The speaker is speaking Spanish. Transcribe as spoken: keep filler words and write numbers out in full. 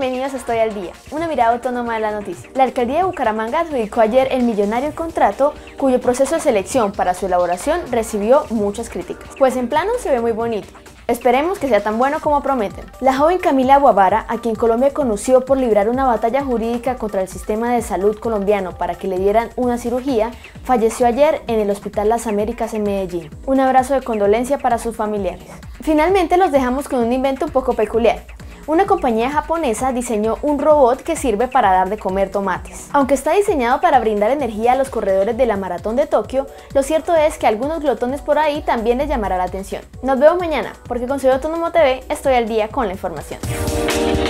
bienvenidos a Estoy al Día, una mirada autónoma de la noticia. La alcaldía de Bucaramanga adjudicó ayer el millonario contrato, cuyo proceso de selección para su elaboración recibió muchas críticas. Pues en plano se ve muy bonito. Esperemos que sea tan bueno como prometen. La joven Camila Guavara, a quien Colombia conoció por librar una batalla jurídica contra el sistema de salud colombiano para que le dieran una cirugía, falleció ayer en el Hospital Las Américas en Medellín. Un abrazo de condolencia para sus familiares. Finalmente los dejamos con un invento un poco peculiar. Una compañía japonesa diseñó un robot que sirve para dar de comer tomates. Aunque está diseñado para brindar energía a los corredores de la Maratón de Tokio, lo cierto es que a algunos glotones por ahí también les llamará la atención. Nos vemos mañana, porque con Soy Autónomo T V estoy al día con la información.